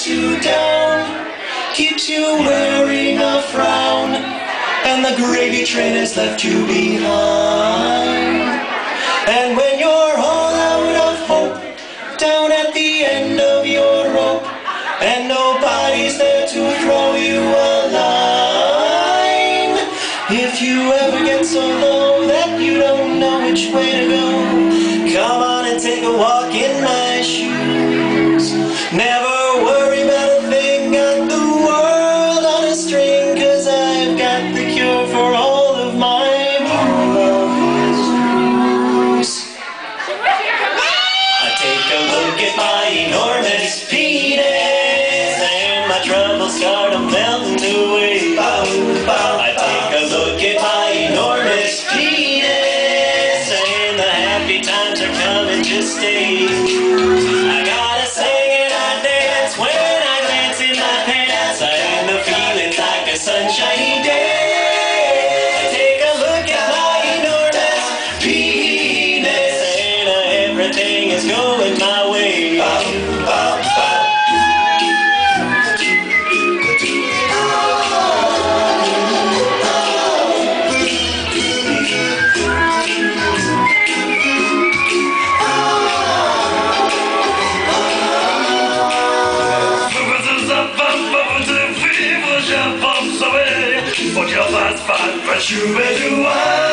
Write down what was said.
lets you down, keeps you wearing a frown, and the gravy train has left you behind. And when you're all out of hope, down at the end of your rope, and nobody's there to throw you a line, if you ever get so low that you don't know which way to go, come on and take a walk in my shoes. Never worry about a thing, got the world on a string, 'cause I've got the cure for all of my blues. I take a look at my enormous penis, and my troubles start melting away. I take a look at my enormous penis, and the happy times are coming to stay. I gotta sing and I dance when I glance in my pants, and the feeling's like a sunshiny day. I take a look at my enormous penis, and everything is going my way. But you better